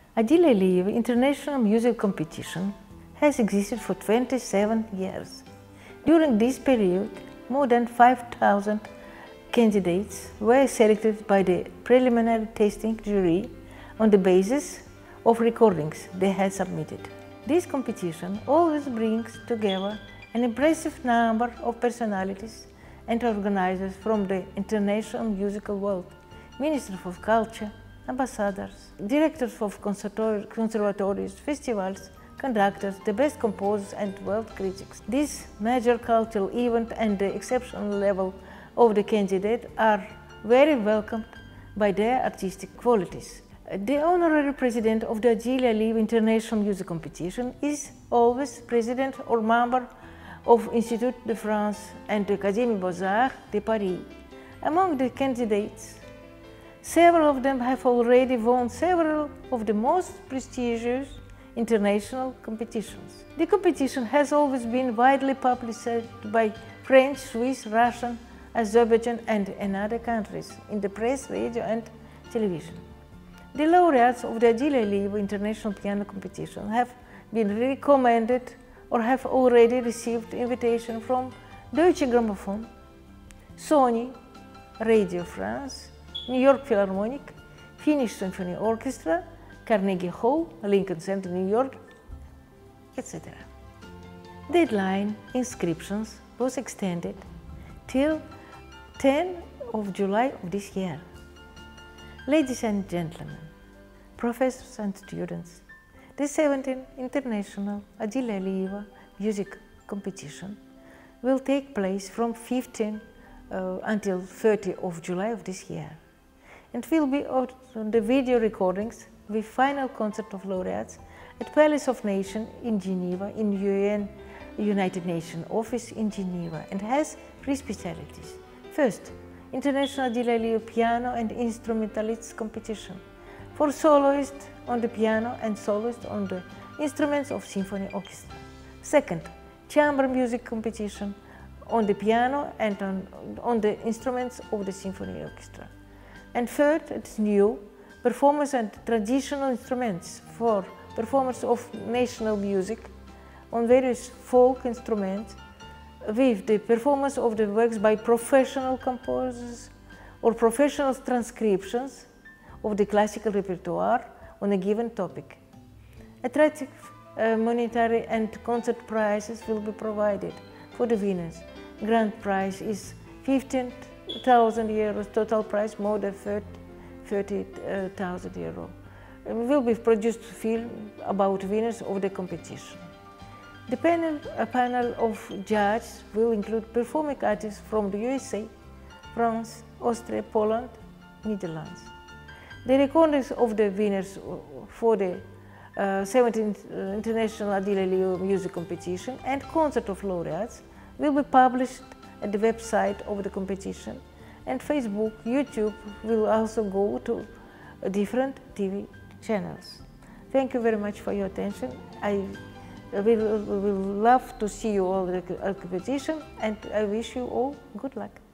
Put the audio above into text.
Adil Aliyev International Music Competition has existed for 27 years. During this period, more than 5,000 candidates were selected by the preliminary testing jury on the basis of recordings they had submitted. This competition always brings together an impressive number of personalities and organizers from the international musical world, ministers of culture, ambassadors, directors of conservatories, festivals, conductors, the best composers and world critics. This major cultural event and the exceptional level of the candidates are very welcomed by their artistic qualities. The honorary president of the Adil Aliyev International Music Competition is always president or member of Institut de France and the Académie Beaux-Arts de Paris. Among the candidates, several of them have already won several of the most prestigious international competitions. The competition has always been widely publicized by French, Swiss, Russian, Azerbaijan and other countries in the press, radio and television. The laureates of the Adil Aliyev International Piano Competition have been recommended or have already received invitation from Deutsche Grammophon, Sony, Radio France, New York Philharmonic, Finnish Symphony Orchestra, Carnegie Hall, Lincoln Center, New York, etc. Deadline inscriptions was extended till 10 of July of this year. Ladies and gentlemen, professors and students, the 17th International Adil Aliyev Music Competition will take place from 15 until 30 of July of this year, and will be on the video recordings with final concert of laureates at Palace of Nations in Geneva in United Nations office in Geneva, and has three specialties. First, International Adil Aliyev Piano and Instrumentalists Competition for soloists on the piano and soloists on the instruments of symphony orchestra. Second, Chamber Music Competition on the piano and on the instruments of the symphony orchestra. And third, it's new, performance and traditional instruments for performers of national music on various folk instruments, with the performance of the works by professional composers or professional transcriptions of the classical repertoire on a given topic. Attractive monetary and concert prizes will be provided for the winners. Grand prize is 15,000 euros, total prize more than 30,000 euros. Will be produced film about winners of the competition. The panel of judges will include performing artists from the USA, France, Austria, Poland, Netherlands. The recordings of the winners for the 17th International Adil Aliyev Music Competition and Concert of Laureates will be published at the website of the competition, and Facebook, YouTube will also go to different TV channels. Thank you very much for your attention. We will love to see you all at the competition, and I wish you all good luck.